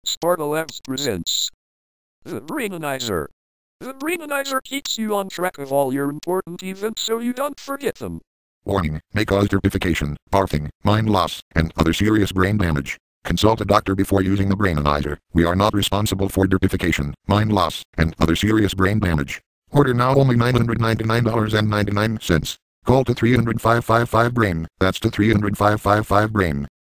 Sparta Labs presents the brainonizer. The brainonizer keeps you on track of all your important events so you don't forget them. Warning, may cause derpification, barfing, mind loss, and other serious brain damage. Consult a doctor before using the brainonizer. We are not responsible for derpification, mind loss, and other serious brain damage. Order now only $999.99. Call to 300-555-BRAIN. That's to 300-555-BRAIN.